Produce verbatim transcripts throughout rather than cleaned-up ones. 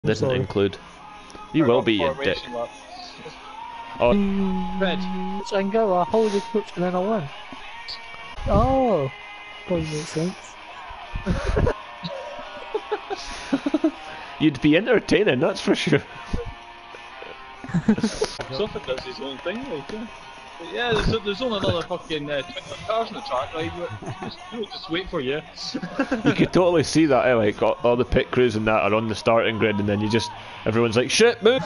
didn't sorry. include. You will be, you dick. Oh, Red. And go, I hold the clutch and then I win. Oh, probably makes sense. you'd be entertaining, that's for sure. Suffolk does his own thing, like, yeah. But yeah, there's, there's only another fucking uh, twenty cars on the track, right? Just, we'll just wait for you. You could totally see that, eh? Like, all, all the pit crews and that are on the starting grid, and then you just, everyone's like, shit, move!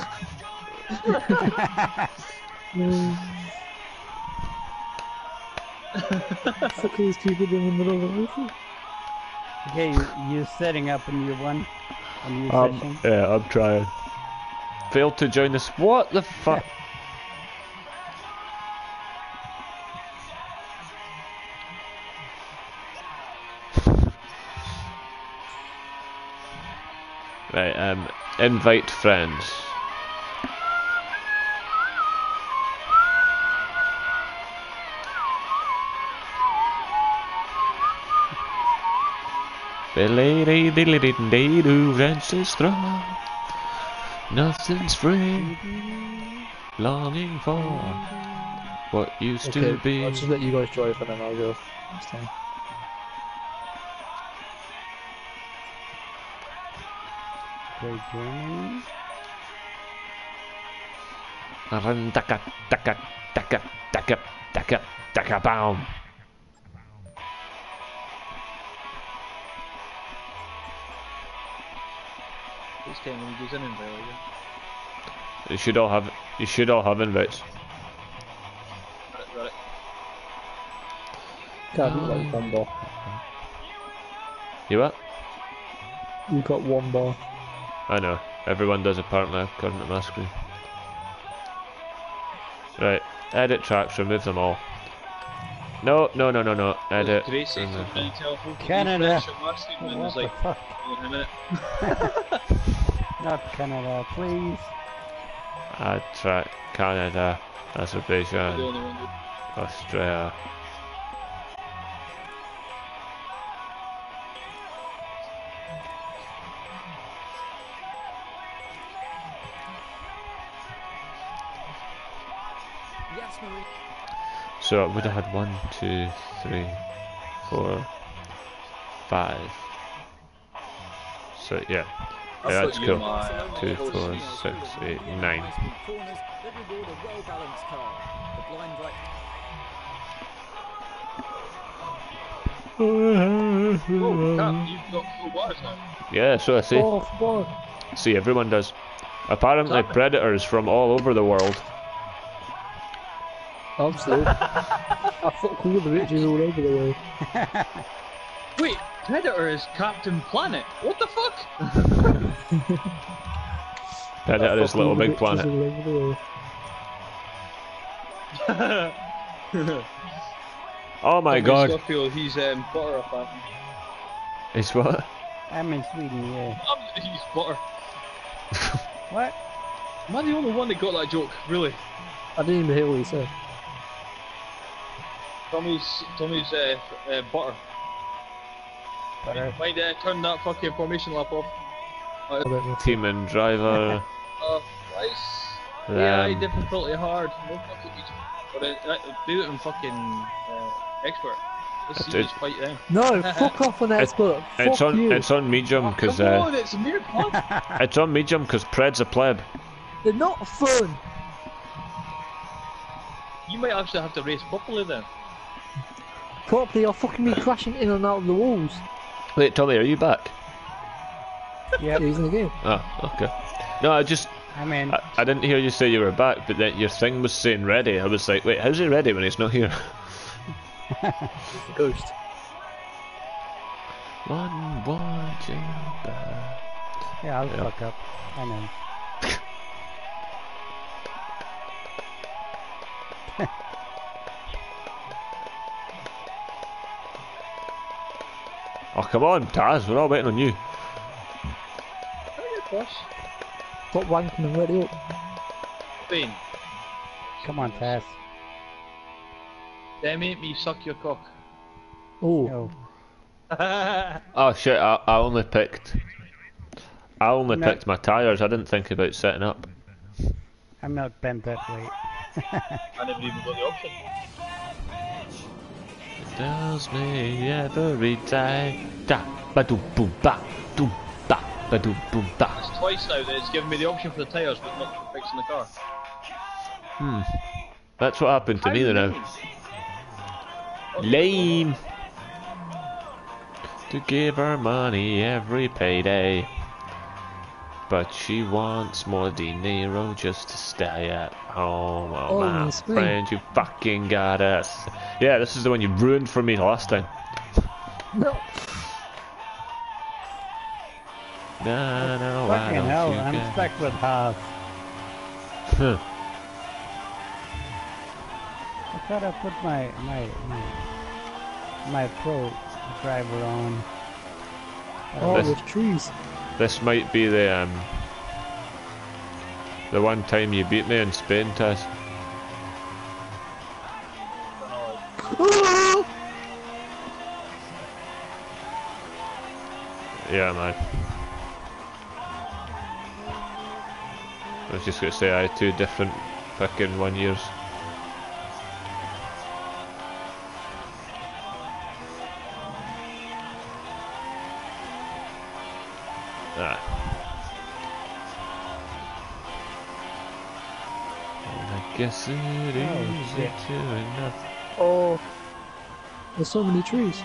Fuck are these people doing in the middle of the roof? Okay, you, you're setting up a new one, a new um, session. Yeah, I'm trying. Failed to join this. What the fuck? Right, um, invite friends. Lady diddly didn't day do ancestral. Nothing's free. Longing for what used Okay, to be. I'll just let you guys drive and then I'll go next time. Okay, Germany. Run taka taka taka taka taka taka boom. This time when he goes in and there, yeah. You should all have. You should all have invites. Got it, got it. Can't um, like one bar. You what? You got one bar. I know. Everyone does apparently according to my screen. Right. Edit tracks. Remove them all. No, no, no, no, no. Edit. Gracie remove from telephone. Canada. What What the like, fuck? in a minute. Not Canada, please. Add track. Canada. The Azerbaijan. only one who- Australia. So I would have had one, two, three, four, five. So yeah, yeah that's cool. Two, four, six, eight, nine. Oh, Cap, you've got full bars now. Yeah, so I see. Oh, bar. See, everyone does. Apparently, predators from all over the world. Absolutely. I fuck all the riches all over the world. Wait, Predator is Captain Planet. What the fuck? Predator is Little Big Planet. Oh my god. Scofield, he's um, butter fan. It's what? I'm in Sweden, yeah. Um, he's butter. What? Am I the only one that got that joke? Really? I didn't even hear what he said. Tommy's Tommy's uh, uh, butter. Butter. Mind uh, turn that fucking formation lap off. Uh, Team and driver. uh, nice. Um, A I difficulty hard. No fucking but uh, uh, do it in fucking uh, expert. Let's see It- each fight then. No, fuck off on expert. It's Fuck on. you. It's on medium because Come uh, on, it's a mere fun. it's on medium because Pred's a pleb. They're not fun. You might actually have to race properly then. Properly, I'll fucking be crashing in and out of the walls. Wait, Tommy, are you back? Yeah, he's in the game. Oh, okay. No, I just. I'm in. I, I didn't hear you say you were back, but then your thing was saying ready. I was like, wait, how's he ready when he's not here? He's the ghost. One, one, two, back. Yeah, I'll Yeah. fuck up. I know. Oh, come on, Taz, we're all waiting on you. Stop wanking and ready up. Bane, Come on, Taz. they make me suck your cock. Oh, No. Oh shit, I, I only picked I only No. picked my tyres. I didn't think about setting up. I'm not bent that way. I never even got the option. It tells me every day. Da ba do boom ba do ba ba do boom ba. It's twice now that it's given me the option for the tyres, but not for fixing the car. Hmm. That's what happened to How me do now. you mean? Lame. To give her money every payday, but she wants more dinero just to stay at home. Oh, Oh, my it's me. friend, you fucking got us. Yeah, this is the one you ruined for me last time. No. No, no, why Fucking don't hell, you I'm get- stuck with half. Huh. I thought I put my my my, my pro driver on. Oh, This- there's trees. This might be the um the one time you beat me in Spain, Taz. Yeah, man. I was just gonna say I had two different fucking one years. Ah. And I guess it Oh, shit. isn't too enough. Oh, there's so many trees.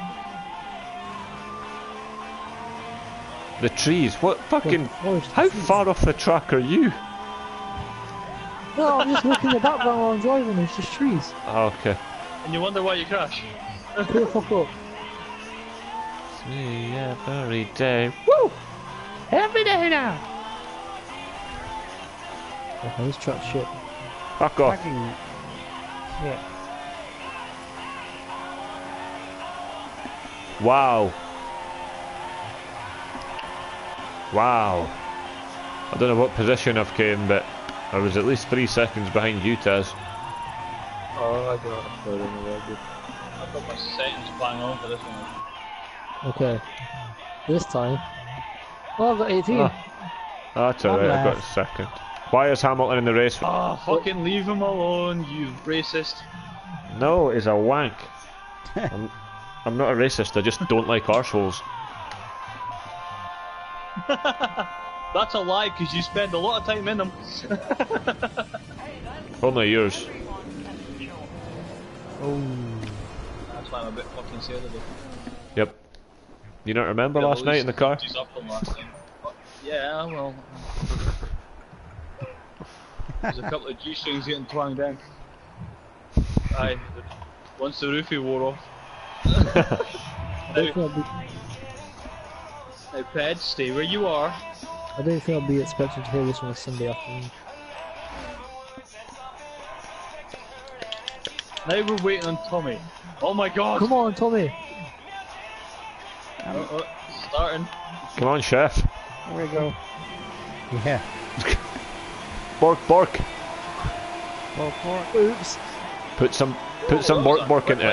The trees, what fucking... Oh, How trees. far off the track are you? No, I'm just looking at the background while I'm driving. It's just trees. Oh, okay. And you wonder why you crash. Put the fuck up. It's me every day. Woo! Every day now! Okay, this truck's shit. Fuck off. Fucking shit. Wow. Wow. I don't know what position I've came, but I was at least three seconds behind you, Taz. Oh, I got I don't know where I did. I've got my settings bang on for this one. Okay. This time. Oh, I've got eighteen. Ah. That's alright, I got a second. Why is Hamilton in the race? Ah, fucking leave him alone, you racist. No, he's a wank. I'm, I'm not a racist, I just don't like arseholes. That's a lie, because you spend a lot of time in them. Only yours. Oh. That's why I'm a bit fucking saleable. Yep. You don't remember Yeah, last at night least in the car? he's up from last time. But, yeah, well. There's a couple of G-strings getting twanged in. Aye, the, once the roofie wore off. I don't think I'll be, Now, Ped, stay where you are. I don't think I'll be expected to hear this on a Sunday afternoon. Now we're waiting on Tommy. Oh my god! Come on, Tommy. Oh, oh, starting. Come on, chef. Here we go. Yeah. Bork, bork. Go for it. Oops. Put some, put some bork, bork into it.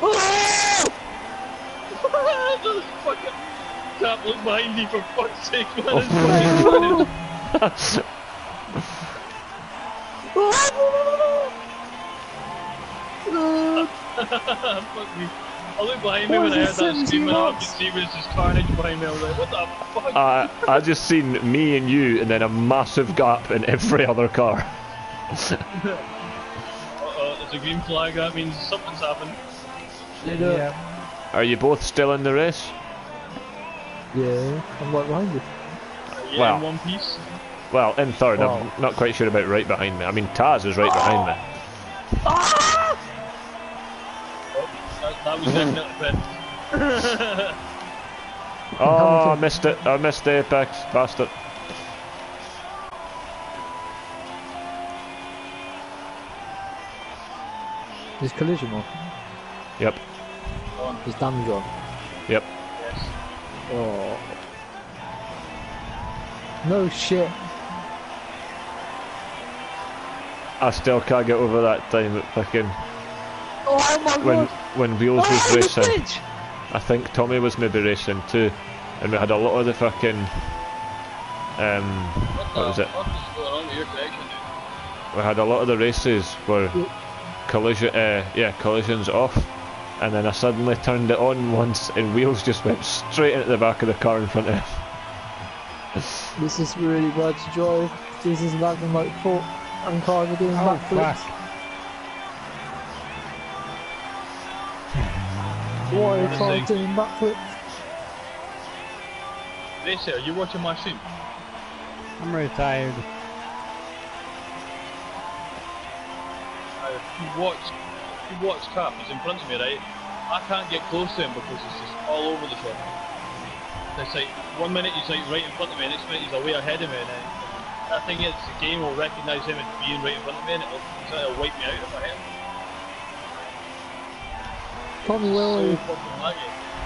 Fucking can't look behind you for fuck's sake, man. Oh, It's fucking fuck me. I looked behind me What when I is heard it, that seventeen scream and all I could knots? see was just carnage behind me. I was like, what the fuck? Uh, I just seen me and you, and then a massive gap in every other car. Uh-oh, there's a green flag, that means something's happened. Yeah. Are you both still in the race? Yeah, I'm right behind you. Are you Well. in one piece? Well, in third. Wow. I'm not quite sure about right behind me. I mean, Taz is right behind me. Oh, that, that was definitely a bit. Oh, I missed it. I missed the apex. Bastard. There's collision on. Yep. There's damage on. Yep. Yes. Oh. No shit. I still can't get over that time at fucking Oh my when god. when Wheels Oh, was the racing. bridge! I think Tommy was maybe racing too, and we had a lot of the fucking um, what was it? What the fuck is going on with your connection, dude? We had a lot of the races were collision, uh, yeah, collisions off, and then I suddenly turned it on once, and wheels just went straight into the back of the car in front of him. This is really bad to drive. This is lagging like fuck, and cars are doing Oh, backflips. fuck. Why are cars doing backflips? Racer, are you watching my stream? I'm retired. Uh, if you watch, if you watch Cap, he's in front of me, right? I can't get close to him because he's just all over the shop. It's like, one minute he's like right in front of me, next minute he's away ahead of me, and then that thing is, the game will recognise him as being right in front of me, and it'll, it'll wipe me out if I hit him. Tommy, where are So you? fucking laggy.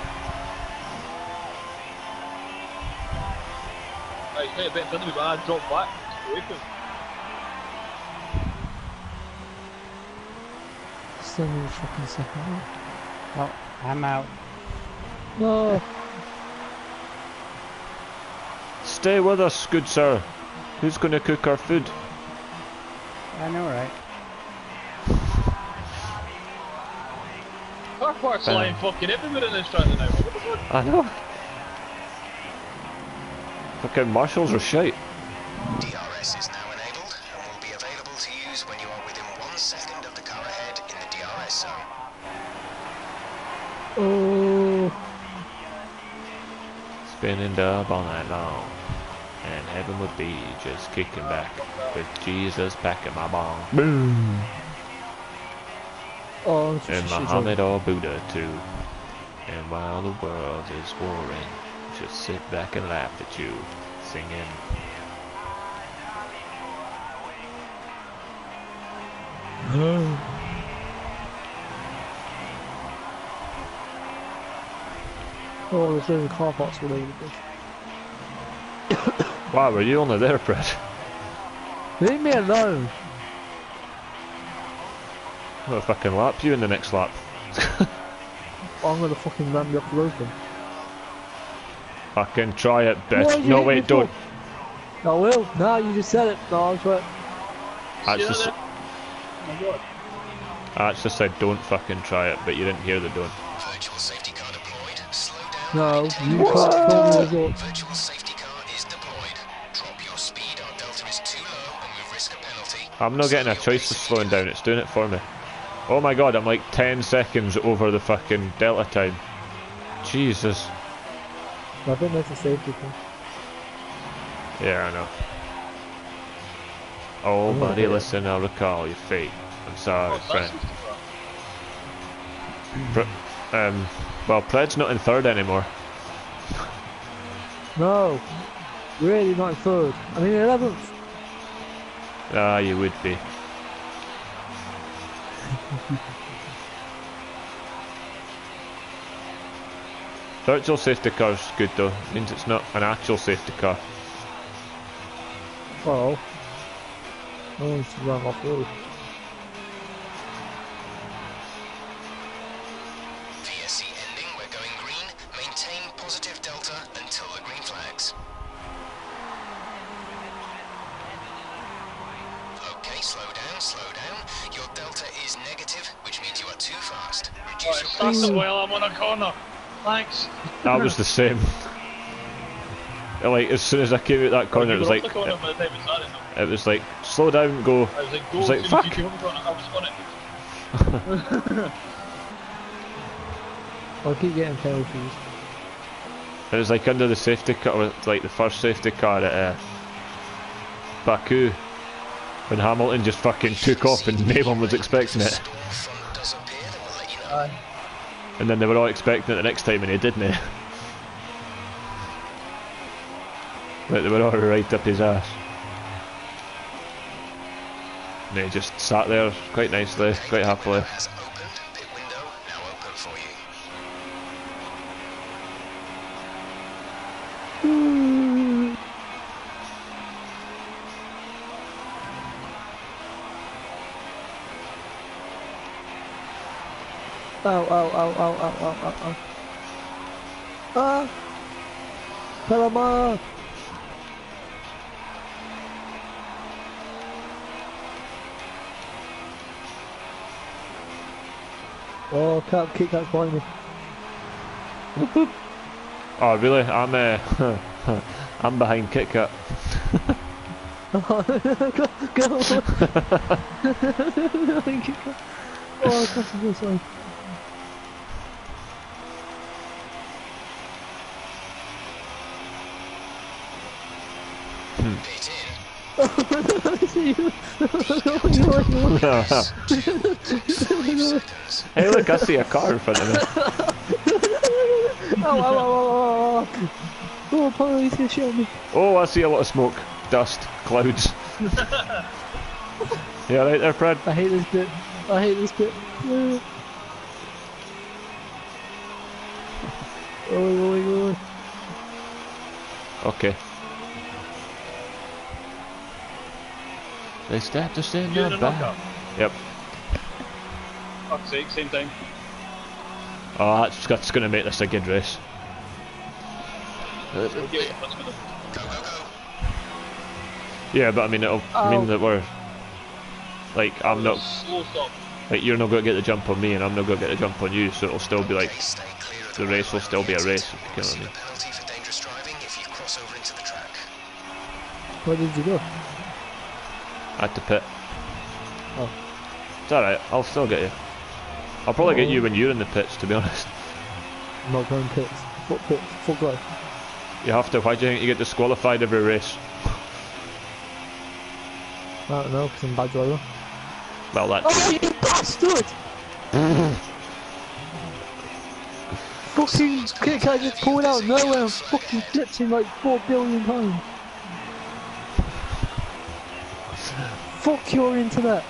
Right, he's quite a bit in front of me, but I dropped back away from him. Still need a fucking second. Well, I'm out. No. Stay with us, good sir. Who's going to cook our food? I know, right? Car parts Uh. lying fucking everywhere in this track now. What the fuck? I know. Fucking marshals are shite. D R S is now enabled and will be available to use when you are within one second of the car ahead in the D R S zone. Oh. Spinning dub all night long, and heaven would be just kicking back with Jesus back in my bong. Boom. Oh, it's And just Muhammad or Buddha too. And while the world is warring, just sit back and laugh at you, singing. Oh, there's really car parts related. Wow, were you only there, Fred? Leave me alone. I'm gonna fucking lap you in the next lap. I'm gonna fucking ram you off the road then. Fucking try it, Why did bitch. you No, hit me wait, don't. for? I will. No, you just said it. No, I'm sorry. I See just, that there? Oh my god. I actually said don't fucking try it, but you didn't hear the don't. Virtual safety car deployed. Slow down. No, and maintain you your can't speed. tell me as well. Virtual safety car is deployed. Drop your speed. Our delta is too low and we risk a penalty. I'm not getting a choice of slowing down, it's doing it for me. Oh my god, I'm like ten seconds over the fucking delta time. Jesus. I think that's a safety thing. Yeah, I know. Oh, I'm buddy, gonna- listen, I'll recall your fate. I'm sorry, Oh, that's friend. Pr um, well, Pred's not in third anymore. No. Really not in third. I mean eleventh. Ah, you would be. Virtual safety car's good though. It means it's not an actual safety car. Oh. Oh, it's run off road. V S C ending. We're going green. Maintain positive delta until the green flags. Okay, slow down, slow down. Your delta is negative, which means you are too fast. Reduce Oh, it your starts Ooh. while I'm on a corner. Thanks. That was the same. Like, as soon as I came out that corner, it was You were like, off the corner it, by the time it started, though. it was like, slow down, go. I was like, I go was like, as soon as you fuck. came on the corner, I was on it. I'll keep getting penalties. It was like under the safety car, like the first safety car at uh, Baku, when Hamilton just fucking took off and no one was expecting it. Store front does appear, then we'll let you know. Aye. And then they were all expecting it the next time and he didn't. Like they were all right up his ass. And he just sat there quite nicely, quite happily. Has opened. Pit window now open for you. Ow, ow, ow, ow, ow, ow, ow, ow. Ah! Panama! Oh, Cap, Kit Kat's behind me. Boop, boop. Oh really? I'm uh, I'm behind Kit Kat. go, go. Oh, that's this way. Pit in. Hey look, I see a car in front of me. Oh, oh, oh, oh, oh. Oh, police are shooting me. Oh, I see a lot of smoke, dust, clouds. You alright there, Fred? I hate this bit. I hate this bit. Oh, oh, oh, Okay. They start to send You're in their a back. knockout. Yep. Fuck's sake, same time. Oh, that's, that's going to make this a good race. We'll get you plus with them. Go, go, go. Yeah, but I mean, it'll Oh. mean that we're... Like, I'm not... Slow stop. Like, you're not going to get the jump on me and I'm not going to get the jump on you, so it'll still be like... Okay, stay clear of The race will still be a race, if you know what I Receive mean. a penalty for dangerous driving if you cross over into the track. where did you go? At the pit. Oh. It's alright, I'll still get you. I'll probably get you when you're in the pits, to be honest. I'm not going pits. Fuck pits. Fuck life. You have to. Why do you think you get disqualified every race? I don't know, because I'm a bad driver. Well, that's... Oh, you bastard! Fucking Kit Kat just pulled out of nowhere and fucking flipped him like four billion times. Fuck your internet.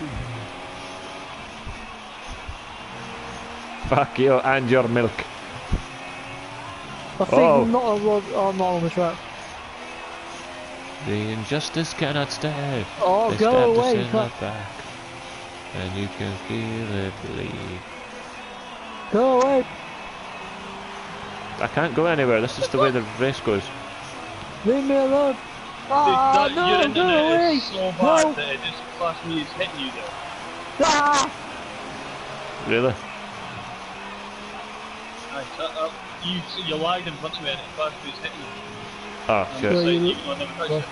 Fuck you and your milk. I think Oh. I'm not a rod, oh, I'm not on the track. The injustice cannot stay. Oh, They go start to away, send fuck. it back. And you can feel it bleed. Go away. I can't go anywhere, this is the way the race goes. Leave me alone. Ah, Dude, that, no, your go internet away. is so bad No. that it just classed me as hitting you there. Ah! Really? Nice. Uh, uh, you, you lagged in front of me and it classed me as hitting you. Oh, And shit. it's Well, like, you- even though I never touched it.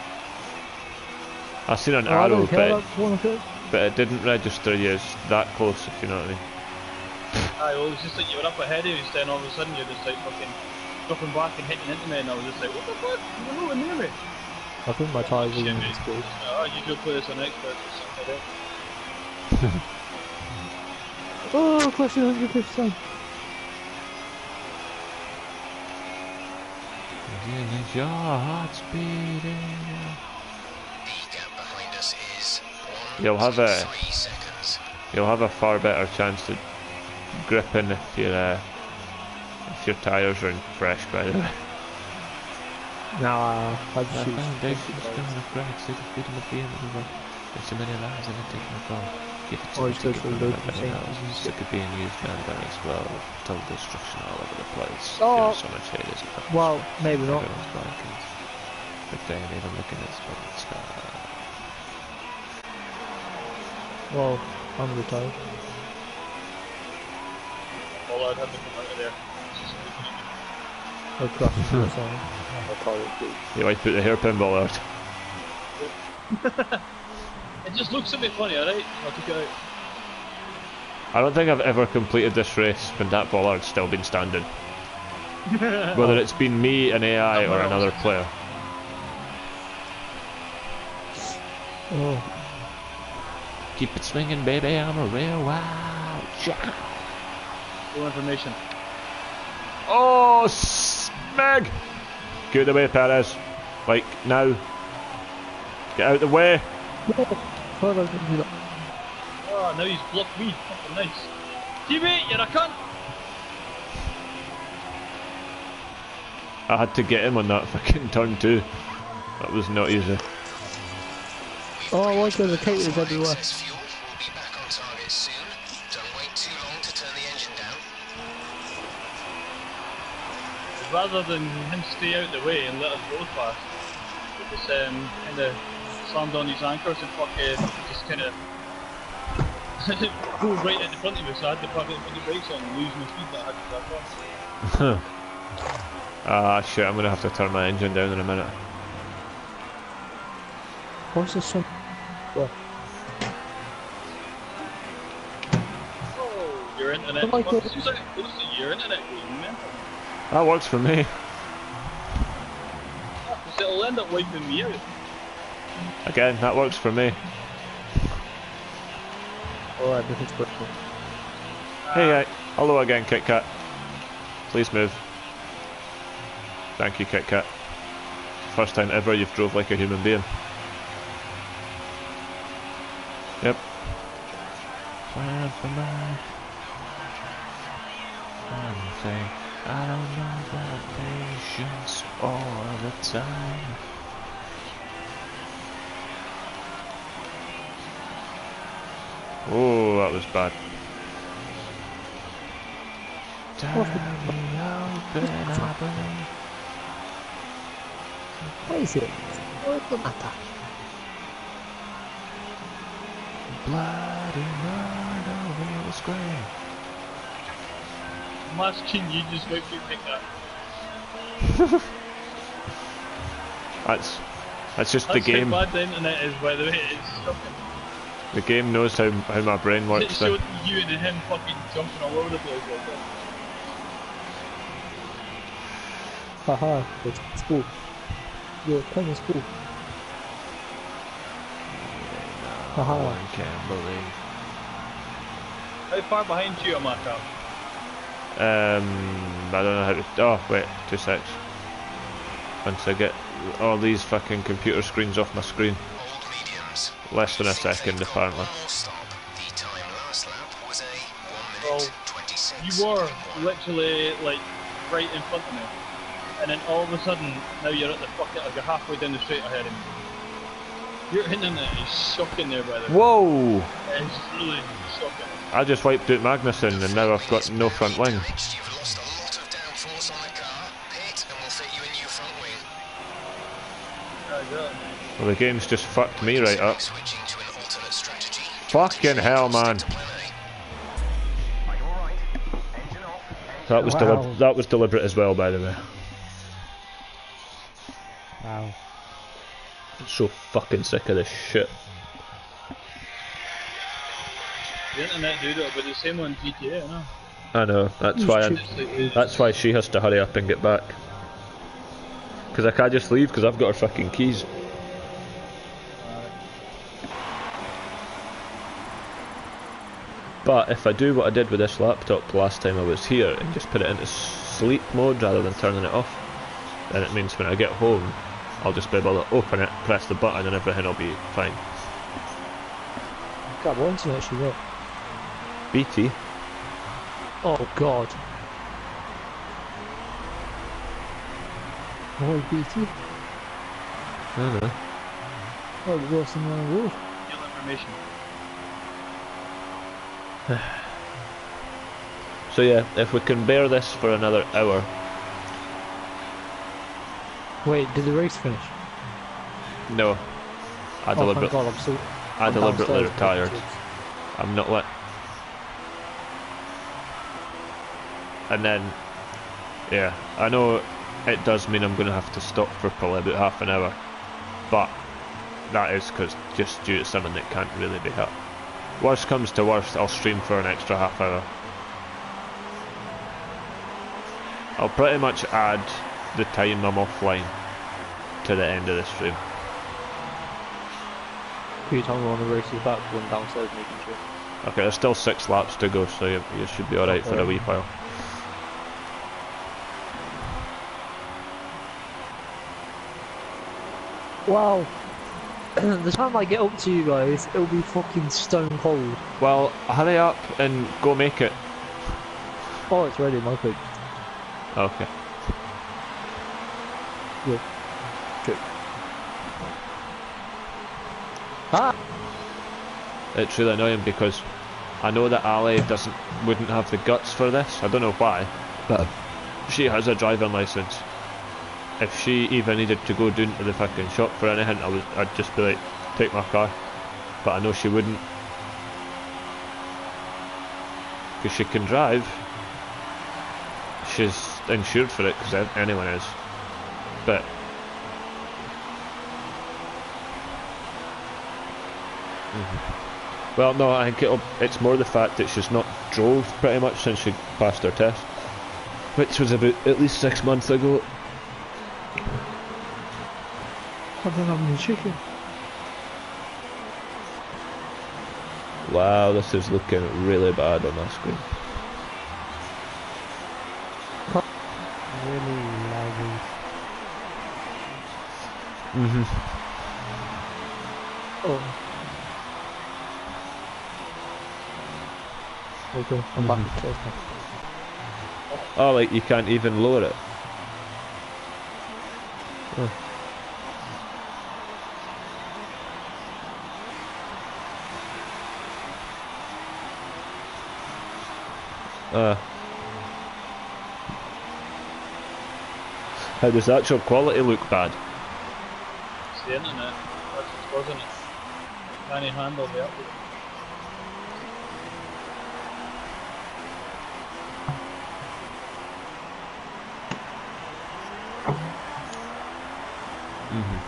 I seen an Oh, I arrow, don't care but, about one of it. but it didn't register you as that close, if you know what I mean. Aye, well, it was just like you were up ahead of me, then all of a sudden you're just like fucking dropping back and hitting into me, and I was just like, what the fuck? You're nowhere near me. I think my tyres are Shit, in mate. this good. Oh, you could play this on Xbox or something like that. Oh, question one hundred fifty. Your heart's beating. The gap behind us is one You'll have a three seconds. you'll have a far better chance to grip in if your uh, if your tyres are fresh, by the way. Nah, I just shoot. Foundation's gonna crack, so the freedom of being over. There's so many lives in it taking a fall. Give it to Oh, me it's to good keep for it local up things. and sick of being used and done as well. Total destruction all over the place. Oh. There's so much hate, isn't there? Well, maybe not. Everyone's blackened. But then even looking at the sky. Well, I'm retired. All I'd have to come out of there. I'll crash into the song. I'll call it good. You might put the hairpin ball out. It just looks a bit funny, alright? I'll take it out. I don't think I've ever completed this race when that bollard's still been standing. Whether it's been me, an A I, or another player. Oh, Keep it swinging, baby, I'm a real wild child. No information. Oh, smeg! Get away, Perez. Like, now. Get out the way. how did I do that? Oh, now he's blocked me. Fucking nice. Teammate, you're a cunt! I had to get him on that fucking turn too. That was not easy. Oh, why go the caters everywhere? Excess fuel. We'll be back on target soon. Don't wait too long to turn the engine down. Rather than him stay out the way and let us go fast, we just um, kind of slammed on his anchors and fucking just kind of go right in the front of me, so I had to park it and put the brakes on and lose my speed that I had to that car. Ah shit, I'm gonna have to turn my engine down in a minute. What's this one? What? Oh, your internet. Oh my Fuck, God. seems like close to your internet going, man. That works for me. Because it'll end up wiping me out. Again, that works for me. Alright, this is quick. Hey, uh, hello again, Kit Kat. Please move. Thank you, Kit Kat. First time ever you've drove like a human being. Yep. Plan for my thing. I don't know about patience all the time. Oh, that was bad. What is it? What's the matter? Bloody murder over the square. Masking, you just wiped me like that. That's that's just That's the game. how bad the internet is, by the way. It's shocking. The game knows how how my brain It works. showed Then. you and him fucking jumping all over the place like that. Haha, it's school. You're playing school. Haha. I can't believe. How far behind you am I, Cap? Um, I don't know how to. Oh wait, two secs. Once I get all these fucking computer screens off my screen. Old mediums. Less than a second apparently. One more stop. The time last lap was a one Well, minute twenty-six. you were literally like right in front of me, and then all of a sudden now you're at the fucking like you're halfway down the straight ahead of me. Your internet is shocking there, by the way. Whoa! It's really shocking. I just wiped out Magnussen and now I've got no front wing. You've lost a lot of downforce on the car. Pit and we'll fit you a new front wing. There you go. Well, the game's just fucked me right up. Switching to an alternate strategy. Fucking hell, man! That was Wow. deli that was deliberate as well, by the way. Wow. I'm so fucking sick of this shit. The internet do that, but the same on G T A, no? I know. That's why. I'm, It's like, it's, that's why she has to hurry up and get back. Because I can't just leave because I've got her fucking keys. But if I do what I did with this laptop last time I was here and just put it into sleep mode rather than turning it off, then it means when I get home I'll just be able to open it, press the button and everything will be fine. God, what internet she got? B T? Oh god. Boy, B T? I don't know. Oh, the worst in the world. real information. So yeah, if we can bear this for another hour. Wait, did the race finish? No. I Oh, thank deliberately, God, I'm still... I I'm deliberately downstairs, retired. bastards. I'm not lit. And then, yeah, I know it does mean I'm going to have to stop for probably about half an hour, but that is because just due to something that can't really be helped. Worst comes to worst, I'll stream for an extra half hour. I'll pretty much add the time I'm offline to the end of the stream. Can you tell me when the race is back, going downstairs making sure? Okay, there's still six laps to go, so you, you should be alright for a wee while. Wow. The time I get up to you guys, it'll be fucking stone cold. Well, hurry up and go make it. Oh, it's ready, my pick. Okay. Good. Good. Ah! It's really annoying because I know that Ali doesn't wouldn't have the guts for this. I don't know why, but she has a driving license. If she even needed to go down to the fucking shop for anything, I would I'd just be like, take my car. But I know she wouldn't. because she can drive. She's insured for it because anyone is. But mm-hmm. Well, no, I think it'll, it's more the fact that she's not drove pretty much since she passed her test, which was about at least six months ago. I don't have any chicken. Wow, this is looking really bad on my screen. Really lagging. Mm-hmm. Oh. Okay, I'm Mm-hmm. back to test now. Oh, like you can't even lower it. Oh. Uh, how does the actual quality look bad? It's the internet. That's what's causing it. Can you handle the upload? Mm-hmm.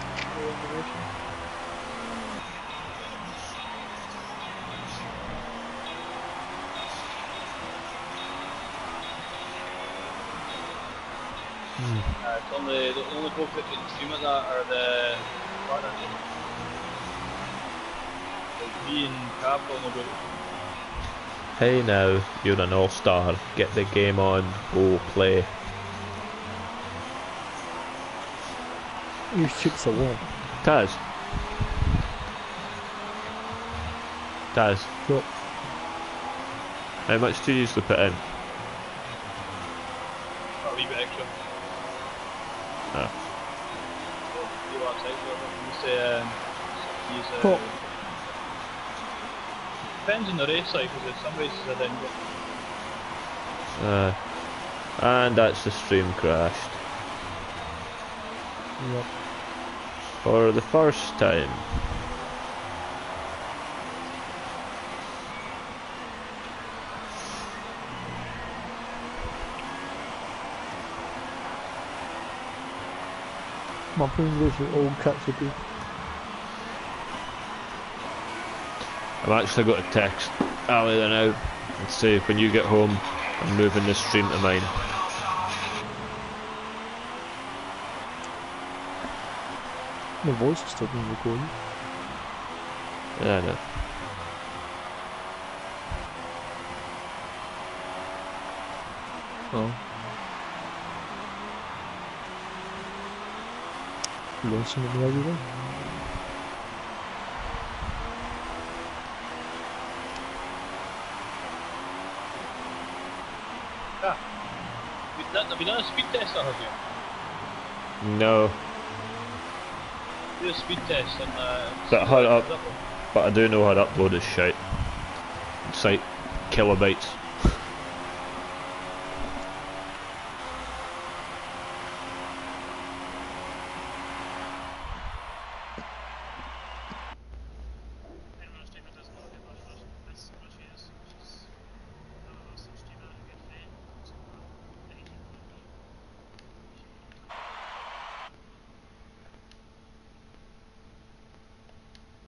Uh, it's only the only folk that can stream at that are the partners. Like me and Cap will not go. Hey now, you're an all-star. Get the game on. Go play. These chicks are warm. Taz. Taz. What? How much do you usually put in? A wee bit extra. Oh. You want to say, um, use, uh, What? depends on the race, like, because some races I didn't get. Uh, and that's the stream crashed. Yep. For the first time. My English is all catch it. I'm actually going to text Ali now and say when you get home, I'm moving this stream to mine. My voice is still being recorded. Yeah, I know. Oh. You learn something new every day. Ah, have you done, have you done a speed test, or have you? No, Do a speed test and uh, But see how what up- comes up with. but I do know how to upload is shite. It's like kilobytes.